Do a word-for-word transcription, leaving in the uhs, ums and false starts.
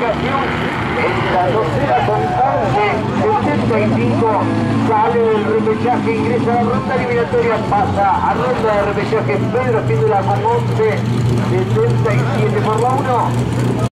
clasificación. En la docena con once setenta y cinco sale del repechaje, ingresa a la ronda eliminatoria, pasa a ronda de repechaje Pedro Espíndola con once setenta y siete por la uno.